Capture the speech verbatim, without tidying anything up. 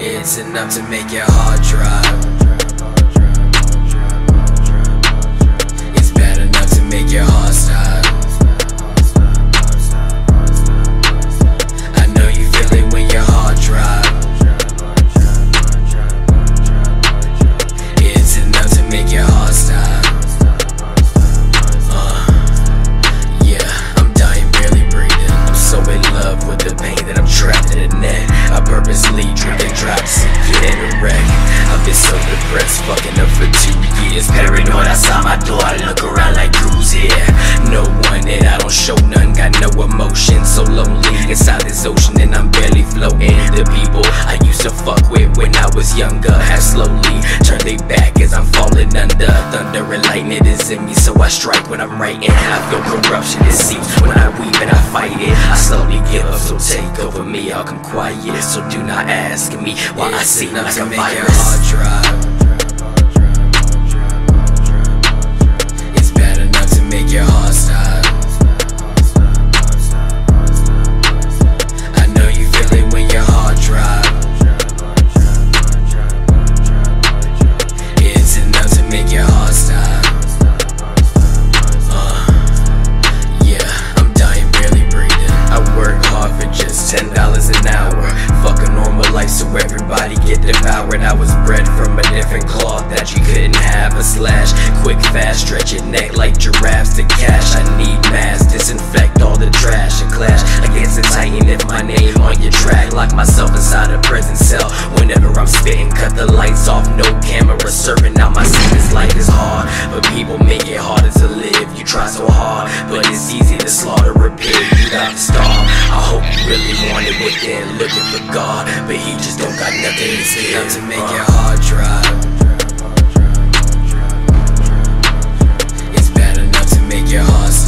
It's enough to make your heart drop. It's bad enough to make your heart stop. I know you feel it when your heart drop. It's enough to make your heart stop. Uh, yeah, I'm dying, barely breathing. I'm so in love with the pain that I'm trapped in the net. I purposely drink and drops to get in a wreck. I've been so depressed, fucking up for two years. Paranoid outside my door, I look around like who's here. No one and I don't show none, got no emotion. So lonely inside this ocean and I'm barely floating. The people I used to fuck with when I was younger have slowly turned their back as I'm falling under. Thunder and lightning is in me, so I strike when I'm writing. I feel corruption, it seems when I weep and I fight it. I slowly give up, so take over me, I'll come quiet. So do not ask me why I seem like a virus. It's bad enough to make your heart stop. I know you feel it when your heart drop. It's enough to make your heart stop. Uh, yeah, I'm dying, barely breathing. I work hard for just ten dollars an hour. Fuck a normal life so everybody get devoured. I was bred from a different cloth that you couldn't have a slash. Quick, fast, stretch your neck like giraffes to cash. I need mass, disinfect all the trash and clash against the titan if my name on your track. Lock myself inside a prison cell whenever I'm spitting. Cut the lights off, no camera serving out my sentence. Life is hard, but people make it harder to live. You try so hard, but it's easy to slaughter a pig. You got to starve. I hope you really want it within, looking for God, but he just don't got nothing to give. Enough to make your heart drop. It's bad enough to make your heart stop.